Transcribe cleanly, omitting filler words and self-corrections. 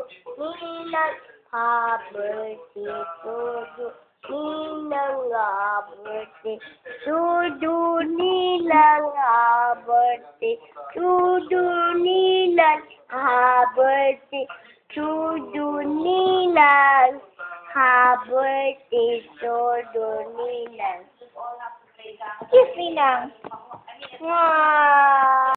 Ninang, happy birthday to you. Ninang, happy birthday to you. Ninang, happy birthday to you. Ninang, happy birthday to you. Ninang, happy birthday to you. Ninang. Kiss Ninang. Wow.